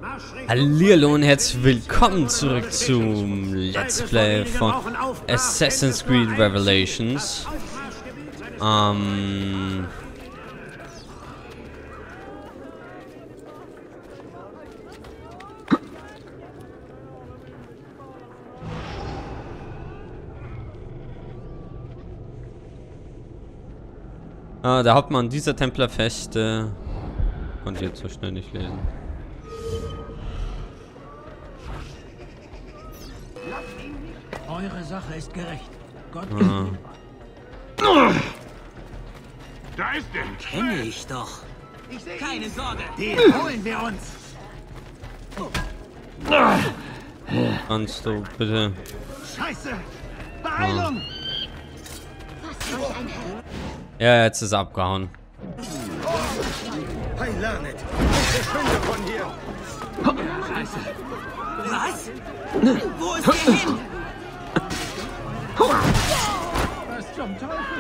Hallihallo und herzlich willkommen zurück zum Let's Play von Assassin's Creed Revelations. Der Hauptmann dieser Templerfeste konnte ich jetzt so schnell nicht lesen. Eure Sache ist gerecht. Gott Da ist er! kenne ich doch. Keine Sorge, den holen wir uns. Kannst du bitte... Scheiße! Beeilung! Ja, jetzt ist er abgehauen. Hey, Lanet! Verschwinde von hier! Scheiße! Was? Wo ist der hin? Was zum Teufel?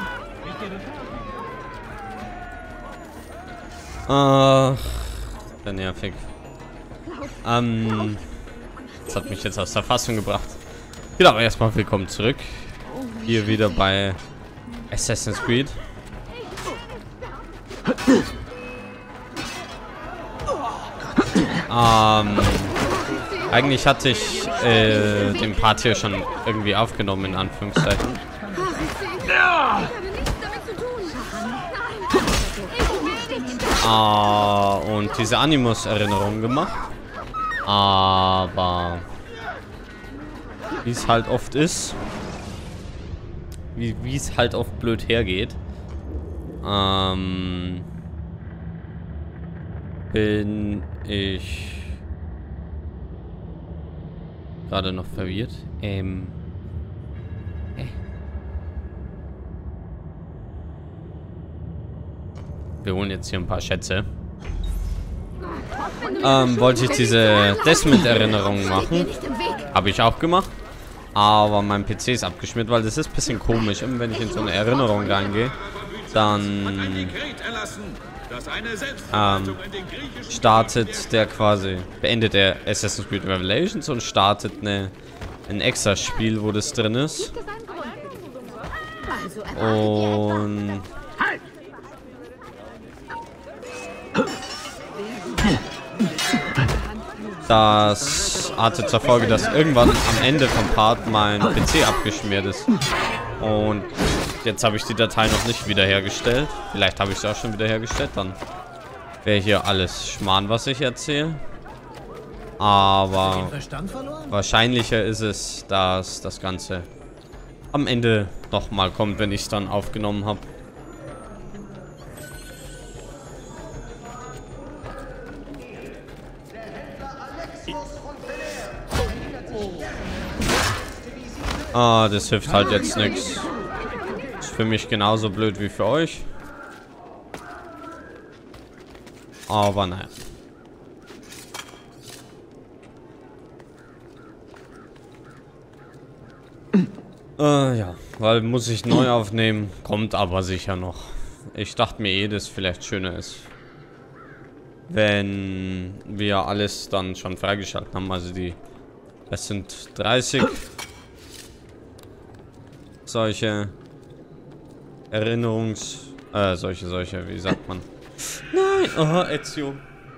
Ach, der nervig. Das hat mich jetzt aus der Fassung gebracht. Genau, aber erstmal willkommen zurück. Hier wieder bei Assassin's Creed. Eigentlich hatte ich den Part hier schon irgendwie aufgenommen, in Anführungszeichen. Und diese Animus-Erinnerung gemacht. Aber wie es halt oft ist, wie es halt oft blöd hergeht, bin ich gerade noch verwirrt. Wir holen jetzt hier ein paar Schätze. Wollte ich diese Desmond-Erinnerung machen. Habe ich auch gemacht. Aber mein PC ist abgeschmiert, weil das ist ein bisschen komisch. Immer wenn ich in so eine Erinnerung reingehe, dann startet der quasi, beendet der Assassin's Creed Revelations und startet ein extra Spiel, wo das drin ist. Und das hatte zur Folge, dass irgendwann am Ende vom Part mein PC abgeschmiert ist. Und jetzt habe ich die Datei noch nicht wiederhergestellt. Vielleicht habe ich sie auch schon wiederhergestellt. Dann wäre hier alles Schmarrn, was ich erzähle. Aber wahrscheinlicher ist es, dass das Ganze am Ende nochmal kommt, wenn ich es dann aufgenommen habe. Das hilft halt jetzt nichts. Ist für mich genauso blöd wie für euch. Aber naja. Ja, weil muss ich neu aufnehmen. Kommt aber sicher noch. Ich dachte mir eh, dass vielleicht schöner ist, wenn wir alles dann schon freigeschaltet haben. Also es sind 30 solche solche, wie sagt man? Nein, oh, Ezio.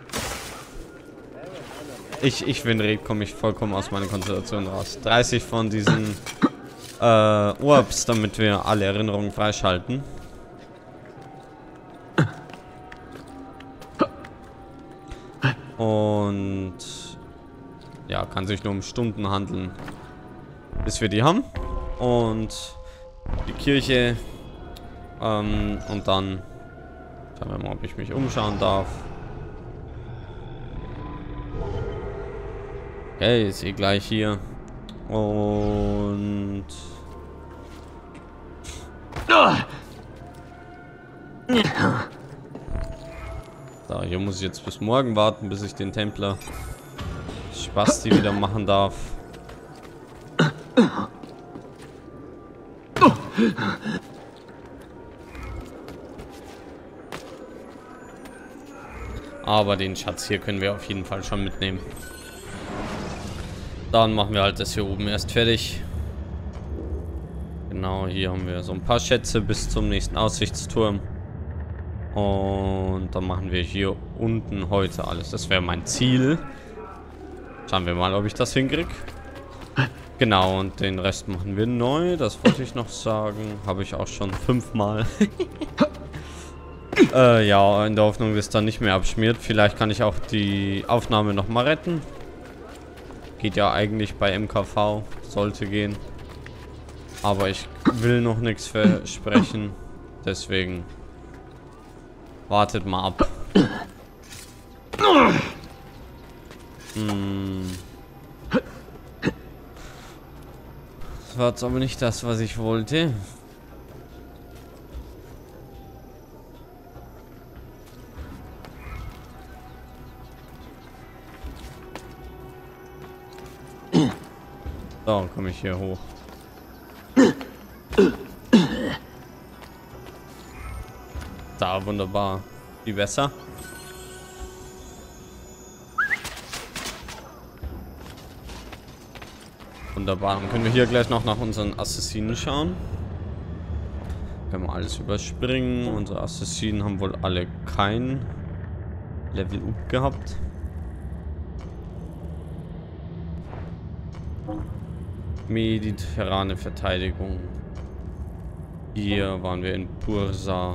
Wenn red, komme ich vollkommen aus meiner Konzentration raus. 30 von diesen Orbs, damit wir alle Erinnerungen freischalten. Und ja, kann sich nur um Stunden handeln, bis wir die haben. Und die Kirche. Und dann schauen wir mal, ob ich mich umschauen darf. Okay, ist eh gleich hier. Und so, hier muss ich jetzt bis morgen warten, bis ich den Templer Spasti wieder machen darf. Aber den Schatz hier können wir auf jeden Fall schon mitnehmen. Dann machen wir halt das hier oben erst fertig. Genau, hier haben wir so ein paar Schätze bis zum nächsten Aussichtsturm. Und dann machen wir hier unten heute alles. Das wäre mein Ziel. Schauen wir mal, ob ich das hinkriege. Genau, und den Rest machen wir neu. Das wollte ich noch sagen. Habe ich auch schon 5-mal. Ja, in der Hoffnung, dass es dann nicht mehr abschmiert. Vielleicht kann ich auch die Aufnahme nochmal retten. Geht ja eigentlich bei MKV. Sollte gehen. Aber ich will noch nichts versprechen. Deswegen wartet mal ab. Das war jetzt aber nicht das, was ich wollte. So, komme ich hier hoch. Da, wunderbar. Wie besser? Wunderbar. Dann können wir hier gleich noch nach unseren Assassinen schauen. Können wir alles überspringen. Unsere Assassinen haben wohl alle kein Level up gehabt. Mediterrane Verteidigung. Hier waren wir in Bursa.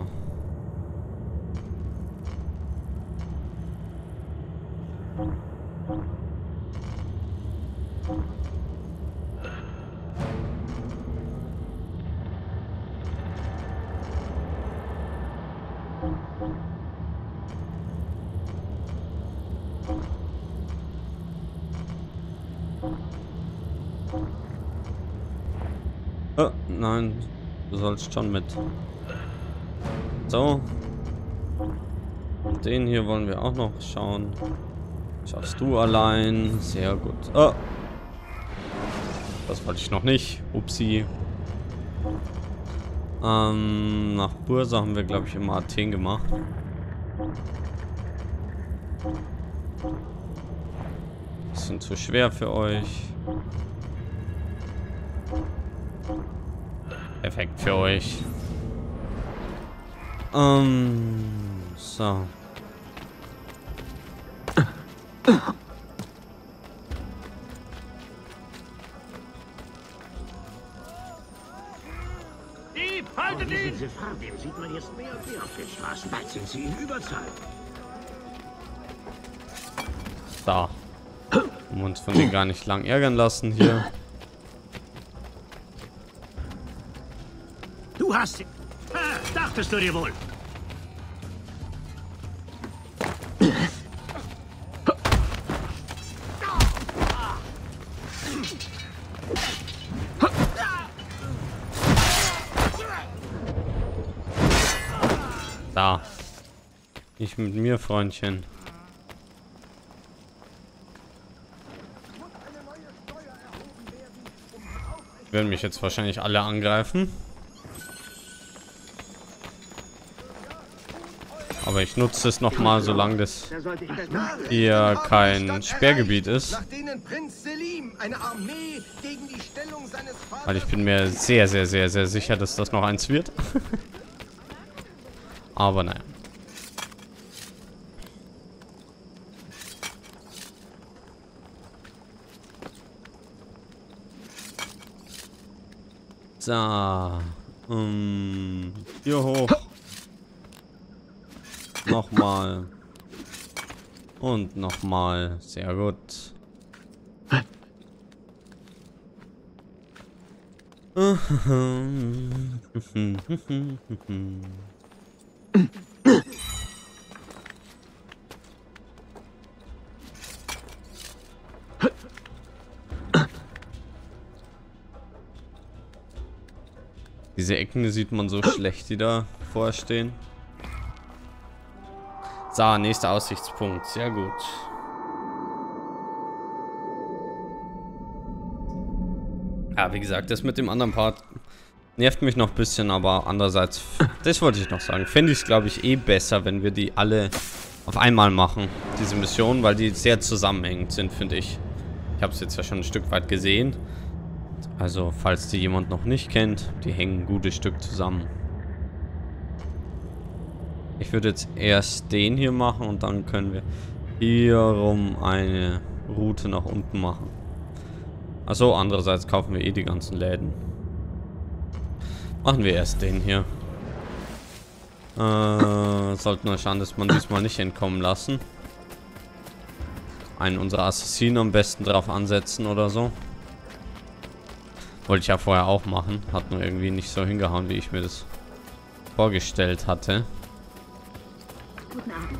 Oh, nein, du sollst schon mit. So. Und den hier wollen wir auch noch schauen. Schaffst du allein. Sehr gut. Oh. Das wollte ich noch nicht. Upsi. Nach Bursa haben wir, glaube ich, immer Athen gemacht. Bisschen zu schwer für euch. Perfekt für euch. So. Dieb, haltet ihn! Diese Fahrten sieht man jetzt mehr und mehr auf den Straßen. Bald sind sie in Überzahl. Da. Um uns von denen gar nicht lang ärgern lassen hier. Du hast sie. Ah, dachtest du dir wohl? Da. Nicht mit mir, Freundchen. Werden mich jetzt wahrscheinlich alle angreifen. Aber ich nutze es nochmal, solange das hier kein Sperrgebiet ist. Weil ich bin mir sehr, sehr, sehr, sehr sicher, dass das noch eins wird. Aber naja. So. Hier hoch. Nochmal. Und nochmal. Sehr gut. Diese Ecken sieht man so schlecht, die da vorstehen. So, nächster Aussichtspunkt. Sehr gut. Ja, wie gesagt, das mit dem anderen Part nervt mich noch ein bisschen, aber andererseits, das wollte ich noch sagen, fände ich es, glaube ich, eh besser, wenn wir die alle auf einmal machen, diese Mission, weil die sehr zusammenhängend sind, finde ich. Ich habe es jetzt ja schon ein Stück weit gesehen. Also, falls die jemand noch nicht kennt, die hängen ein gutes Stück zusammen. Ich würde jetzt erst den hier machen und dann können wir hier rum eine Route nach unten machen. Achso, andererseits kaufen wir eh die ganzen Läden. Machen wir erst den hier. Sollten wir schauen, dass man diesmal nicht entkommen lassen. Einen unserer Assassinen am besten drauf ansetzen oder so. Wollte ich ja vorher auch machen. Hat nur irgendwie nicht so hingehauen, wie ich mir das vorgestellt hatte. Guten Abend.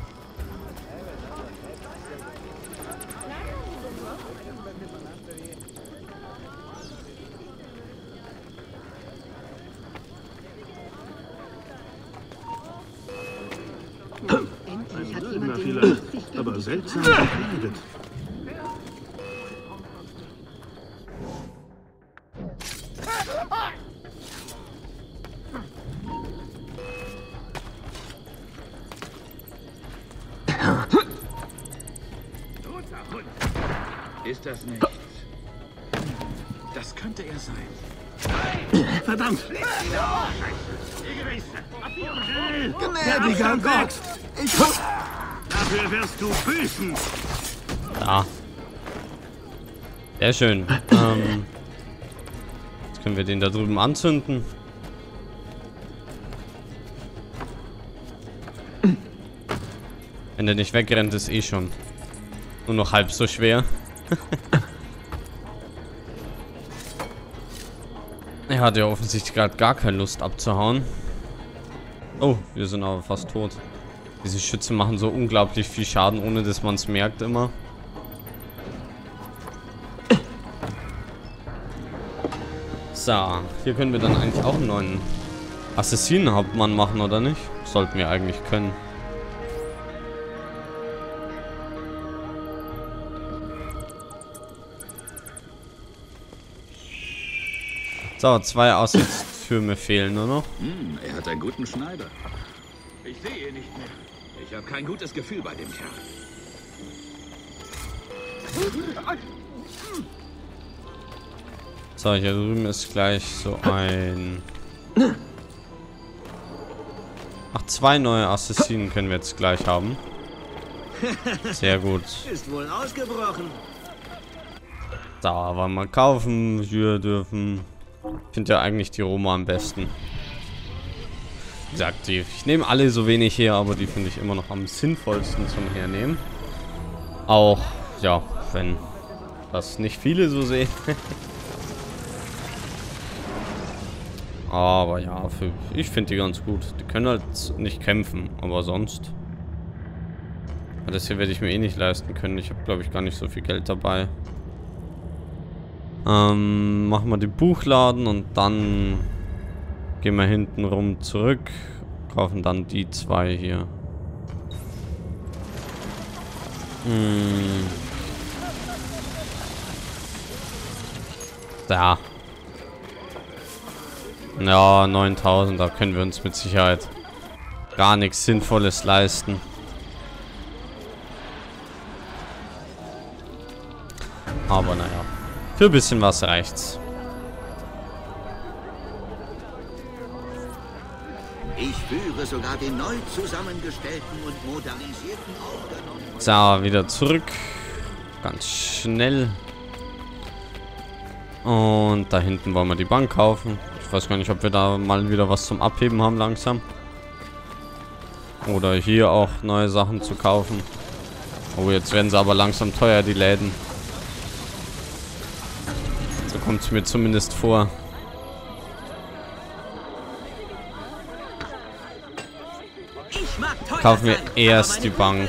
Endlich hat jemand den Vielleicht, aber seltsam gekleidet. Ist das nicht? Das könnte er sein. Verdammt! Gnädiger Gott! Dafür wirst du büßen! Da. Sehr schön. Jetzt können wir den da drüben anzünden. Wenn der nicht wegrennt, ist eh schon nur noch halb so schwer. Er hat ja offensichtlich gerade gar keine Lust abzuhauen. Oh, wir sind aber fast tot. Diese Schütze machen so unglaublich viel Schaden, ohne dass man es merkt immer. So, hier können wir dann eigentlich auch einen neuen Assassinenhauptmann machen, oder nicht? Sollten wir eigentlich können. So, 2 Aussichtstürme fehlen nur noch. Er hat einen guten Schneider. Ich sehe ihn nicht mehr. Ich habe kein gutes Gefühl bei dem Kerl. So, hier drüben ist gleich so ein... Ach, 2 neue Assassinen können wir jetzt gleich haben. Sehr gut. Ist wohl ausgebrochen. Da wollen wir kaufen. Wir dürfen... Ich finde ja eigentlich die Roma am besten. Wie gesagt, ich nehme alle so wenig her, aber die finde ich immer noch am sinnvollsten zum Hernehmen. Auch, ja, wenn das nicht viele so sehen. Aber ja, ich finde die ganz gut. Die können halt nicht kämpfen, aber sonst. Das hier werde ich mir eh nicht leisten können. Ich habe, glaube ich, gar nicht so viel Geld dabei. Machen wir den Buchladen und dann gehen wir hinten rum zurück. Kaufen dann die 2 hier. Da. Ja, 9000, da können wir uns mit Sicherheit gar nichts Sinnvolles leisten. Aber naja. Für ein bisschen was reicht's. Ich führe sogar den neu zusammengestellten und modernisierten aufgenommen. So, wieder zurück. Ganz schnell. Und da hinten wollen wir die Bank kaufen. Ich weiß gar nicht, ob wir da mal wieder was zum Abheben haben langsam. Oder hier auch neue Sachen zu kaufen. Oh, jetzt werden sie aber langsam teuer, die Läden. So kommt es mir zumindest vor. Kaufen wir erst die Bank.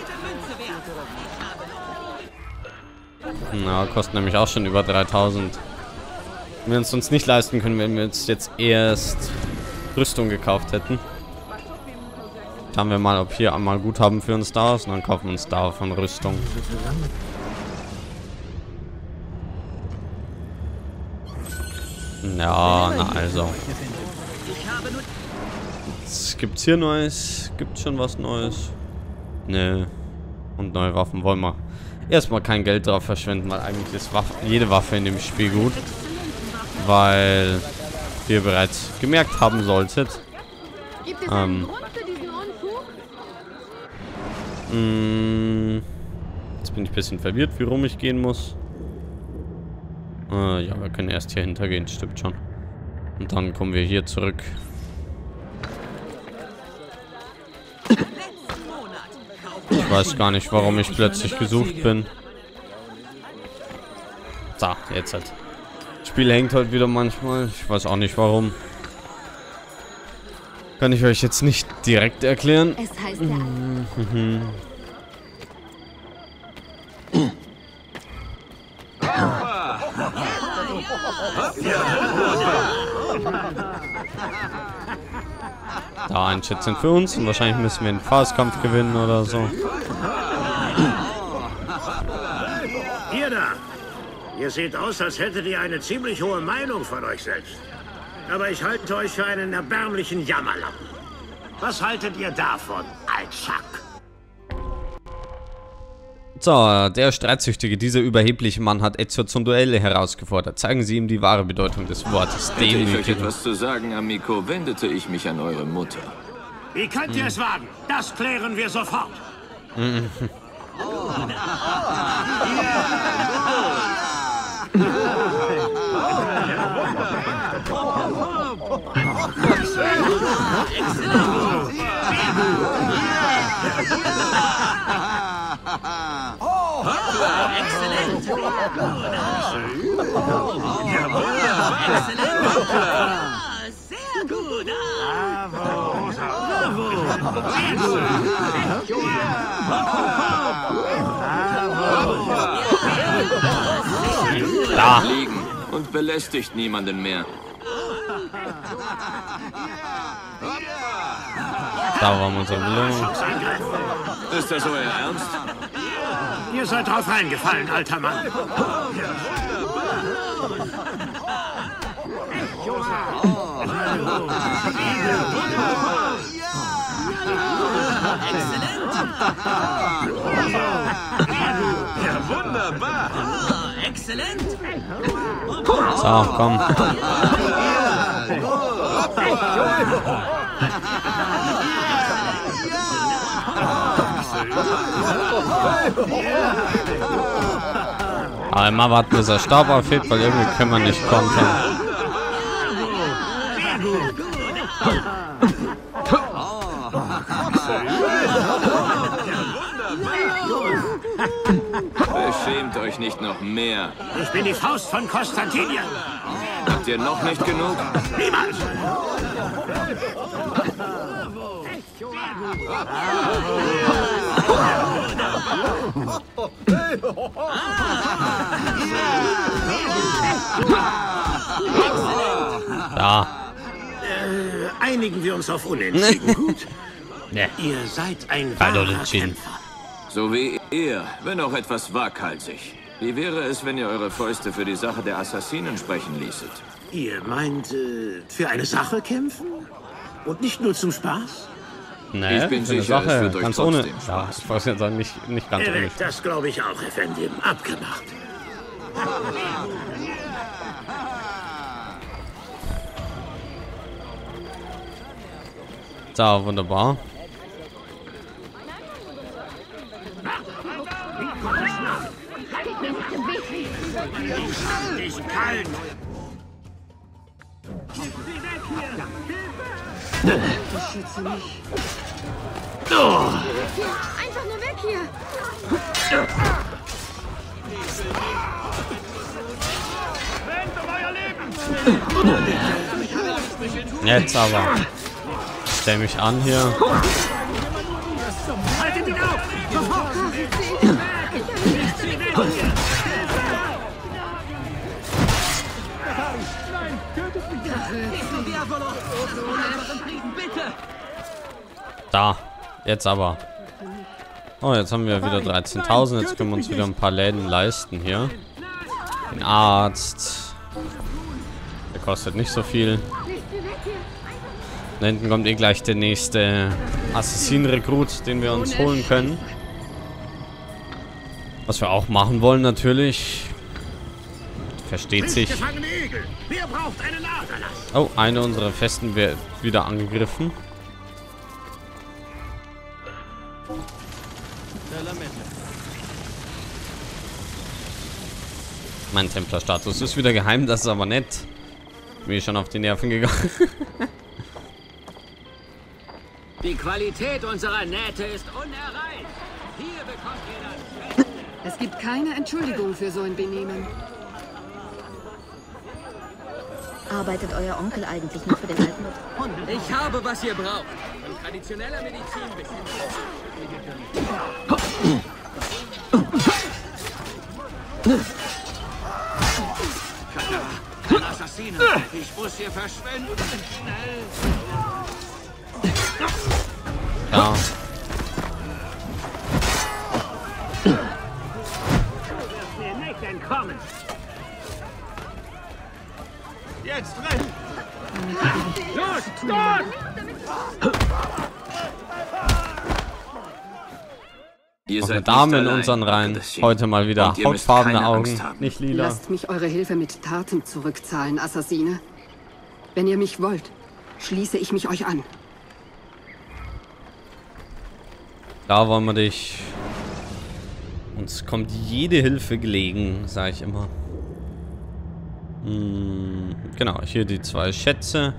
Na, kostet nämlich auch schon über 3000. Wenn wir uns nicht leisten können, wenn wir jetzt erst Rüstung gekauft hätten. Schauen wir mal, ob hier einmal Guthaben für uns da ist und dann kaufen wir uns davon Rüstung. Ja, na also. Was gibt's hier Neues? Gibt schon was Neues? Ne. Und neue Waffen wollen wir erstmal kein Geld drauf verschwenden, weil eigentlich ist jede Waffe in dem Spiel gut. Weil ihr bereits gemerkt haben solltet. Gibt es einen Grund für diesen Unfug? Jetzt bin ich ein bisschen verwirrt, wie rum ich gehen muss. Ja, wir können erst hier hintergehen, stimmt schon. Und dann kommen wir hier zurück. Ich weiß gar nicht, warum ich plötzlich gesucht bin. So, jetzt halt. Das Spiel hängt halt wieder manchmal. Ich weiß auch nicht warum. Kann ich euch jetzt nicht direkt erklären. Es heißt Da ein Shit sind für uns und wahrscheinlich müssen wir den Faustkampf gewinnen oder so. Ihr da! Ihr seht aus, als hättet ihr eine ziemlich hohe Meinung von euch selbst. Aber ich halte euch für einen erbärmlichen Jammerlappen. Was haltet ihr davon, Altschak? So, der Streitsüchtige, dieser überhebliche Mann hat Ezio zum Duell herausgefordert. Zeigen Sie ihm die wahre Bedeutung des Wortes. Hätte ich euch etwas zu sagen, Amico, wendete ich mich an eure Mutter. Wie könnt ihr es wagen? Das klären wir sofort. Sehr gut. Da. Liegen und belästigt niemanden mehr. Da war unsere Belohnung. Ist das euer Ernst? Ihr seid drauf reingefallen, alter Mann. Ja, wunderbar. Exzellent. So, komm. Aber immer warten, bis er Staub aufhebt, weil irgendwie können wir nicht kontern. Beschämt euch nicht noch mehr. Ich bin die Faust von Konstantinien. Habt ihr noch nicht genug? Niemals! Da. Einigen wir uns auf Unentschieden, gut? Ne. Ihr seid ein Kein wahrer Unentschieden. Kämpfer. So wie ihr, wenn auch etwas waghalsig. Wie wäre es, wenn ihr eure Fäuste für die Sache der Assassinen sprechen ließet? Ihr meint, für eine Sache kämpfen? Und nicht nur zum Spaß? Ne, Ich bin für eine sicher, es Sache, wird euch ganz ohne. trotzdem Ja, Spaß ich weiß jetzt sagen, nicht ganz ohne. Das glaube ich auch, Effendim. Abgemacht. So, wunderbar. Ist kalt. Einfach nur weg hier. Jetzt aber. Stell mich an hier. Haltet ihn auf! Da. Jetzt aber. Oh, jetzt haben wir wieder 13.000. Jetzt können wir uns wieder ein paar Läden leisten hier. Den Arzt. Der kostet nicht so viel. Da hinten kommt eh gleich der nächste Assassin-Rekrut, den wir uns holen können. Was wir auch machen wollen natürlich. Versteht sich. Wer braucht einen Aderlass? Oh, eine unserer Festen wird wieder angegriffen. Mein Templerstatus ist wieder geheim, das ist aber nett. Mir schon auf die Nerven gegangen. Die Qualität unserer Nähte ist unerreicht. Hier bekommt ihr das. Es gibt keine Entschuldigung für so ein Benehmen. Arbeitet euer Onkel eigentlich noch für den alten? Ich habe, was ihr braucht. Von traditioneller Medizin bis hin Kein Assassine. Ich muss hier verschwinden. Schnell. Ja. Mir nicht entkommen. Jetzt rennen! Los, dort! Ihr Noch eine seid Dame nicht in allein, unseren Reihen. Gottesdienst. Heute mal wieder Und ihr müsst hautfarbene keine Augen, Angst haben. nicht lila. Lasst mich eure Hilfe mit Taten zurückzahlen, Assassine. Wenn ihr mich wollt, schließe ich mich euch an. Da wollen wir dich. Uns kommt jede Hilfe gelegen, sage ich immer. Genau, hier die 2 Schätze.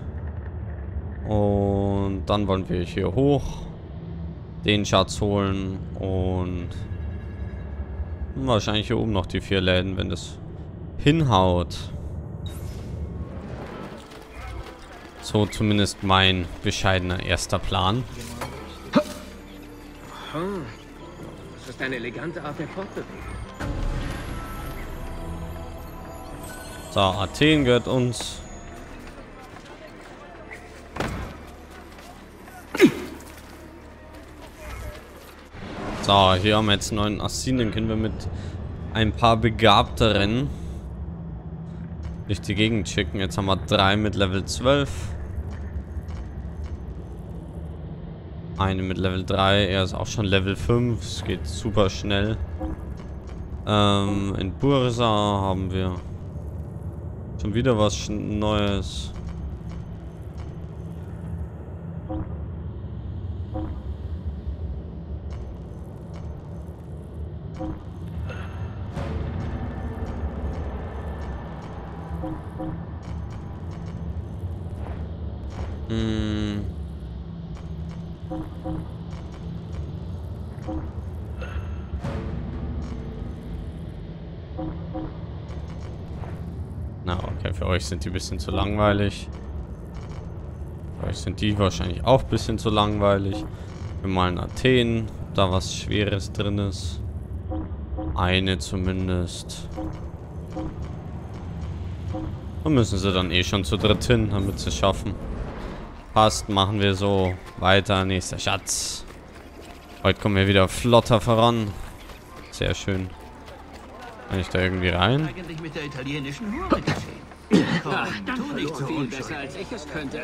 Und dann wollen wir hier hoch. Den Schatz holen. Und wahrscheinlich hier oben noch die 4 Läden, wenn das hinhaut. So zumindest mein bescheidener erster Plan. Das ist eine elegante Art der Fortbewegung. So, Athen gehört uns. So, hier haben wir jetzt 9 Assassinen. Den können wir mit ein paar begabteren durch die Gegend schicken. Jetzt haben wir 3 mit Level 12. Eine mit Level 3. Er ist auch schon Level 5. Es geht super schnell. In Bursa haben wir schon wieder was Neues. Na, okay, für euch sind die ein bisschen zu langweilig. Für euch sind die wahrscheinlich auch ein bisschen zu langweilig. Wir malen Athen, ob da was Schweres drin ist. Eine zumindest. Und müssen sie dann eh schon zu dritt hin, damit sie es schaffen. Passt, machen wir so. Weiter, nächster Schatz. Heute kommen wir wieder flotter voran. Sehr schön. Kann ich da irgendwie rein? Eigentlich mit der italienischen Hure geschehen. Ach, tu nicht so viel besser, als ich es könnte.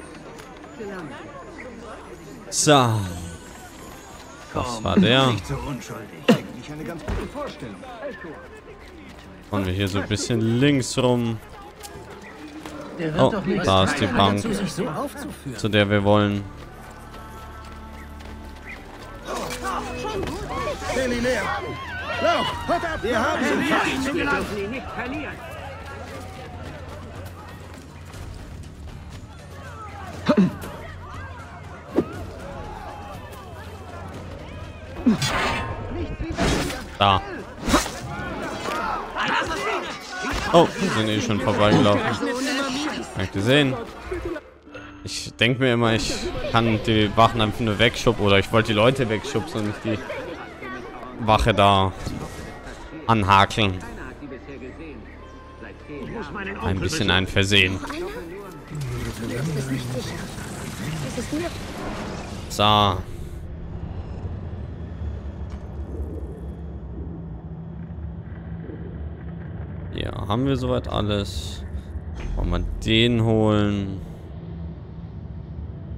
So. Das war der. Nicht so unschuldig. Eigentlich eine ganz gute Vorstellung. Fahren wir hier so ein bisschen links rum. Oh, da ist die Bank, zu der wir wollen. Wir haben sie Wir dürfen ihn nicht verlieren. Da. Oh, sind eh schon vorbeigelaufen. Hab ich gesehen. Ich denke mir immer, ich kann die Wachen einfach nur wegschubsen. Oder ich wollte die Leute wegschubsen und nicht die Wache da anhakeln. Ein bisschen ein Versehen. So. Ja, haben wir soweit alles. Wollen wir den holen?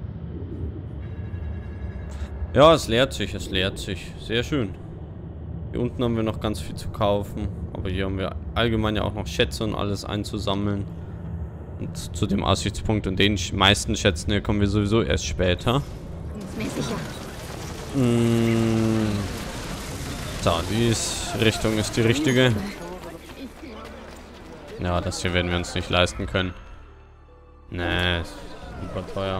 Ja, es leert sich, es leert sich. Sehr schön. Hier unten haben wir noch ganz viel zu kaufen. Aber hier haben wir allgemein ja auch noch Schätze und alles einzusammeln. Und zu dem Aussichtspunkt und den meisten Schätzen hier kommen wir sowieso erst später. Ist mir sicher. So, die Richtung ist die richtige. Ja, das hier werden wir uns nicht leisten können. Nee, ist super teuer.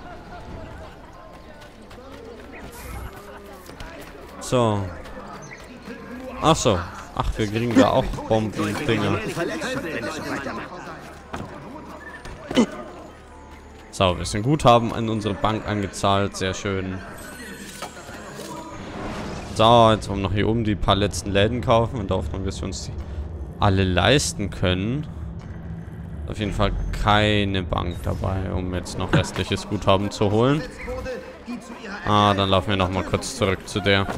So. Ach so. Ach, wir kriegen da auch Bomben-Dinger. So, wir sind Guthaben an unsere Bank angezahlt. Sehr schön. So, jetzt wollen wir noch hier oben die paar letzten Läden kaufen und hoffen, dass wir uns die alle leisten können. Auf jeden Fall keine Bank dabei, um jetzt noch restliches Guthaben zu holen. Ah, dann laufen wir noch mal kurz zurück zu der.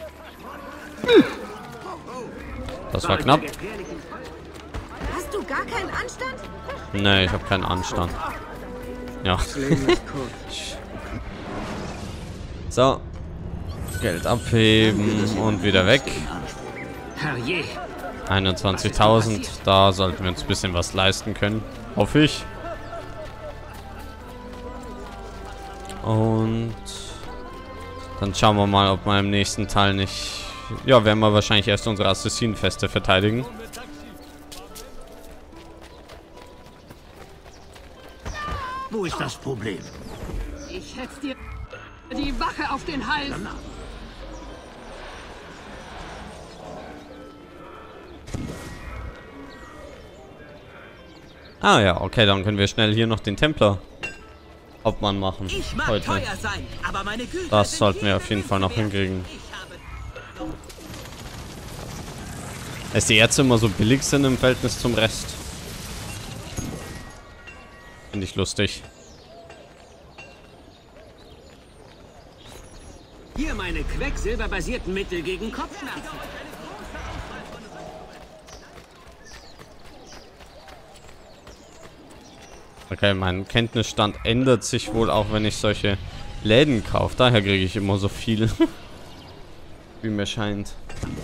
Das war knapp. Hast du gar keinen Anstand? Nee, ich habe keinen Anstand. Ja. So. Geld abheben und wieder weg. 21.000. Da sollten wir uns ein bisschen was leisten können. Hoffe ich. Und dann schauen wir mal, ob wir im nächsten Teil nicht... Ja, werden wir wahrscheinlich erst unsere Assassinenfeste verteidigen. Wo ist das Problem? Ich hetz dir die Wache auf den Hals. Ah ja, okay, dann können wir schnell hier noch den Templer Hauptmann machen. Heute. Das sollten wir auf jeden Fall noch hinkriegen. Dass die Ärzte immer so billig sind im Verhältnis zum Rest. Finde ich lustig. Hier meine quecksilberbasierten Mittel gegen Kopfschmerzen. Okay, mein Kenntnisstand ändert sich wohl auch, wenn ich solche Läden kaufe. Daher kriege ich immer so viel. Wie mir scheint.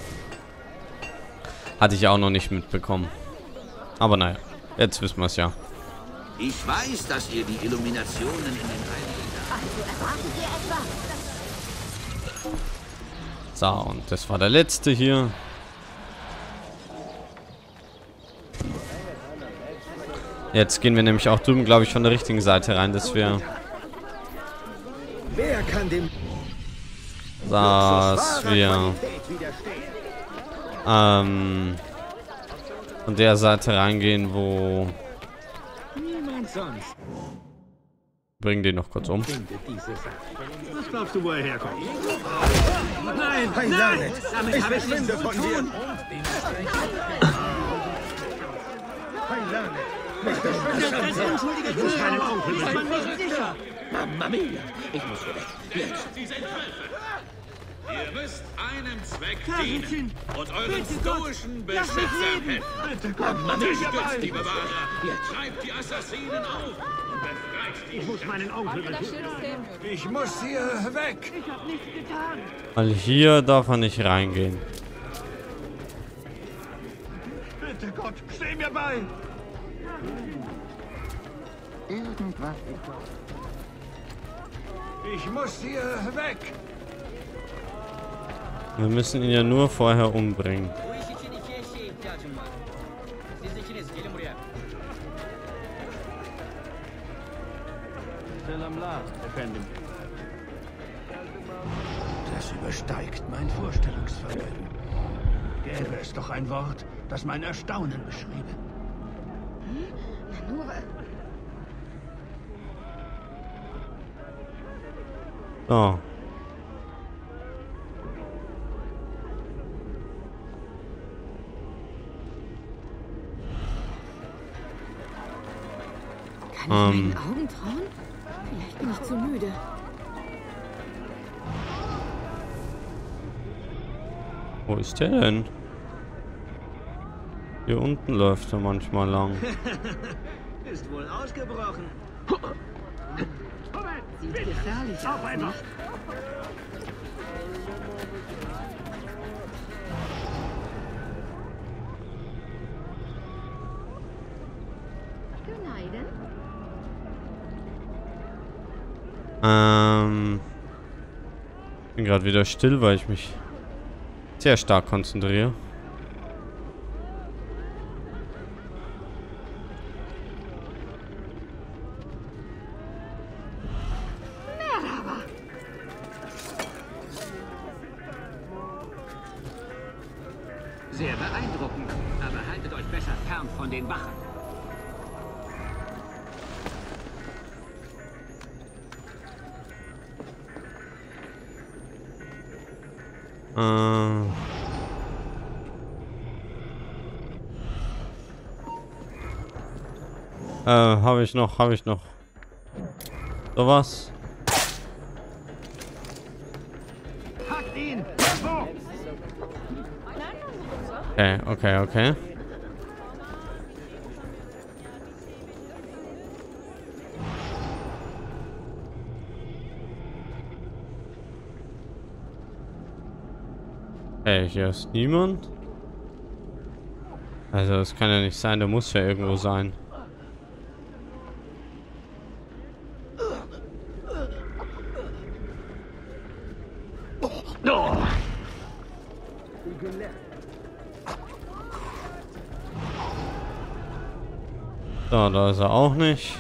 Hatte ich auch noch nicht mitbekommen. Aber naja, jetzt wissen wir es ja. Ich weiß, dass ihr die Illuminationen in den Heiligen... Also erwartet ihr etwa? So, und das war der letzte hier. Jetzt gehen wir nämlich auch drüben, glaube ich, von der richtigen Seite rein, dass wir... Wer kann dem Dass wir... von der Seite reingehen, wo... niemand sonst Bringen den noch kurz um. findet diese Sache? Was glaubst du, wo er herkommt? Nein, nein! Damit habe ich nichts zu tun! Ich muss meinen Onkel besuchen. Mamma mia! Ich muss hier weg. Jetzt! Ihr müsst einem Zweck dienen und euren stoischen Beschützern helfen. Unterstützt die Bewahrer, treibt die Assassinen auf und befreit die... Ich muss meinen Onkel besuchen. Ich muss hier weg! Weil hier darf er nicht reingehen. Bitte Gott, steh mir bei! Ich muss hier weg! Wir müssen ihn ja nur vorher umbringen. Das übersteigt mein Vorstellungsvermögen. Gäbe es doch ein Wort, das mein Erstaunen beschriebe. So. Kann ich meinen Augen trauen? Vielleicht bin ich zu müde. Wo ist der denn? Hier unten läuft er manchmal lang. Ist wohl ausgebrochen. Sieht gefährlich aus, nicht? Bin gerade wieder still, weil ich mich sehr stark konzentriere. Sehr beeindruckend, aber haltet euch besser fern von den Wachen. Habe ich noch. Sowas. Packt ihn! Okay. Hey, hier ist niemand. Also, das kann ja nicht sein, der muss ja irgendwo sein. So, da ist er auch nicht.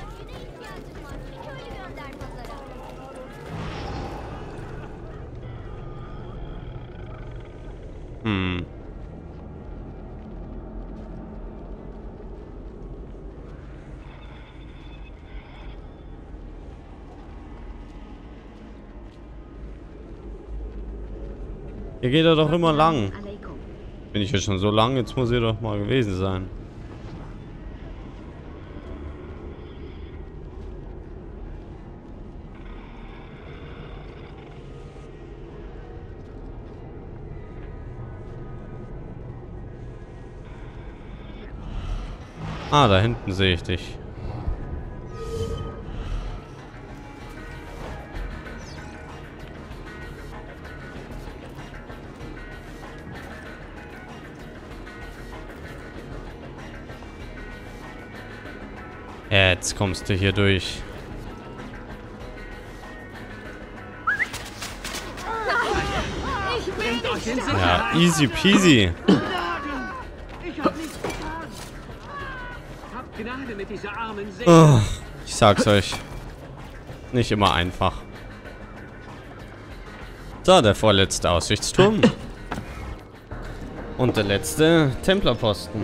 Hier geht er doch immer lang. Bin ich ja schon so lang, jetzt muss er doch mal gewesen sein. Ah, da hinten sehe ich dich. Jetzt kommst du hier durch. Ja, easy peasy. Ich hab nichts getan. Habt Gnade mit dieser armen Seele. Oh, ich sag's euch. Nicht immer einfach. So, der vorletzte Aussichtsturm. Und der letzte Templerposten.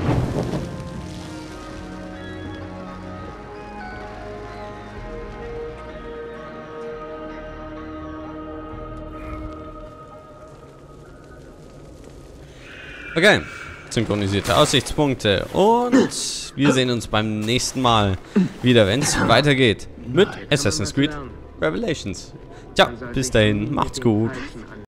Okay, synchronisierte Aussichtspunkte und wir sehen uns beim nächsten Mal wieder, wenn es weitergeht mit Assassin's Creed Revelations. Ciao, bis dahin, macht's gut.